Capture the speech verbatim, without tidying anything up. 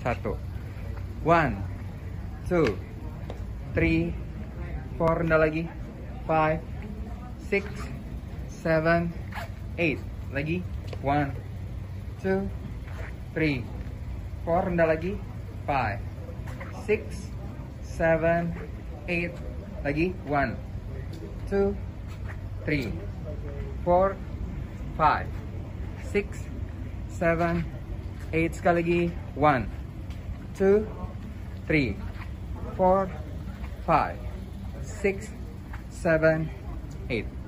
Satu. One, two, three, four. Rendah lagi. Five, six, seven, eight. Lagi. One, two, three, four. Rendah lagi. Five, six, seven, eight. Lagi. One, two, three, four, five, six, seven, eight. Sekali lagi. One, two, three, four, five, six, seven, eight.